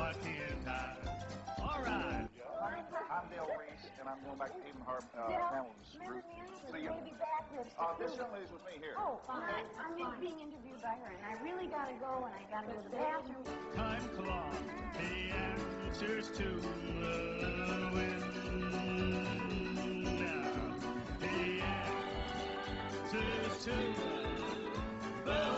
talking time. All right. I'm Dale Reese, and I'm going back to Haven Hamilton's group. See you. Maybe back This young lady's with me here. Oh, fine. I'm just being interviewed by her, and I really gotta go, and I gotta go to the bathroom. Time clock, the answers to the wind. The answers to the